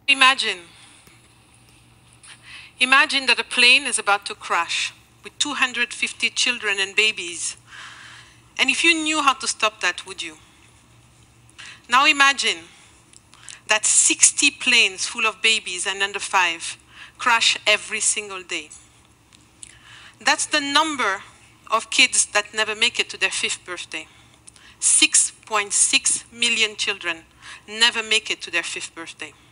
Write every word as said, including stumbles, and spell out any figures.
Imagine, imagine that a plane is about to crash with two hundred fifty children and babies. And if you knew how to stop that, would you? Now imagine that sixty planes full of babies and under five crash every single day. That's the number of kids that never make it to their fifth birthday. six point six million children never make it to their fifth birthday.